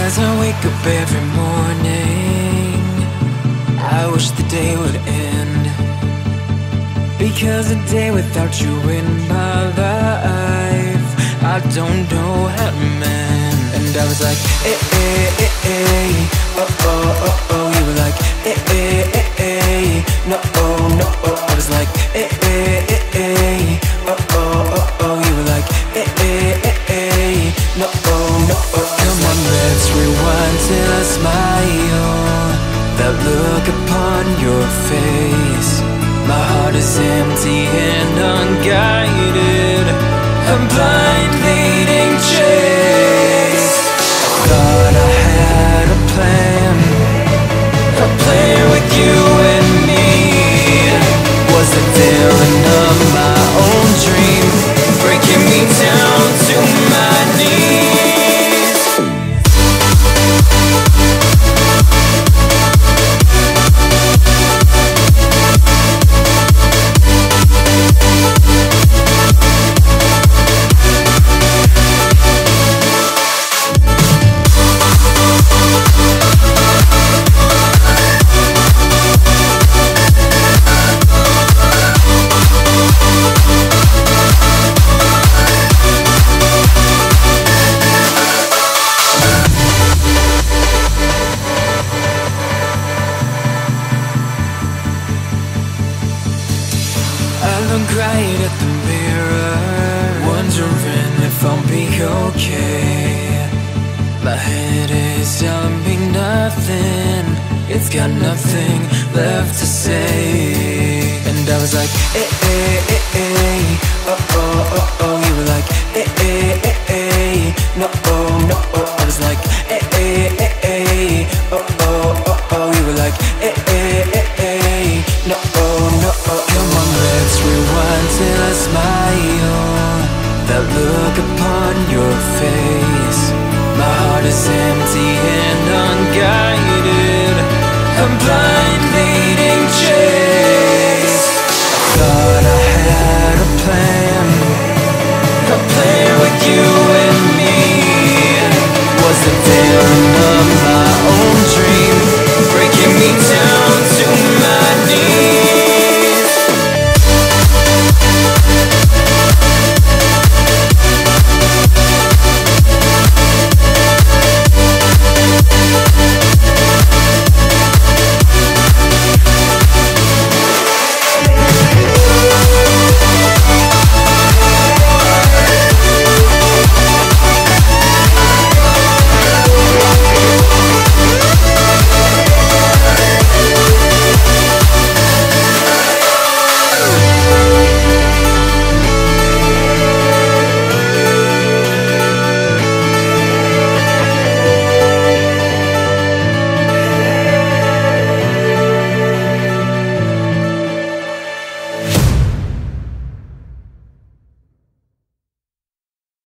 As I wake up every morning, I wish the day would end, because a day without you in my life, I don't know how to mend. And I was like, eh, eh, eh, eh, oh, oh, oh, oh. You were like, eh, eh, eh, eh, no, oh, no, oh. I was like, eh, eh, eh, eh, oh, oh, oh, oh. You were like, eh, eh, eh, eh, no, oh, no, oh. Come on, let's rewind till I smile. That look upon your face, my heart is empty and unguided, a blind leading chase. Thought I had a plan with you and me. Was the villain of my own dream, breaking me down to my knees. Look right at the mirror, wondering if I'll be okay. My head is telling me nothing, it's got nothing left to say. And I was like, eh, eh, eh, eh, oh, oh, oh, oh. You were like, eh, eh, eh, eh, no, oh, no, oh. I was like, eh, eh, eh, eh, oh, oh, oh, oh. You were like, eh, eh, eh, eh, no, oh, no, oh. Come on, let's rewind till I smile. That look upon your face, my heart is empty and unguided, a blind leading chase.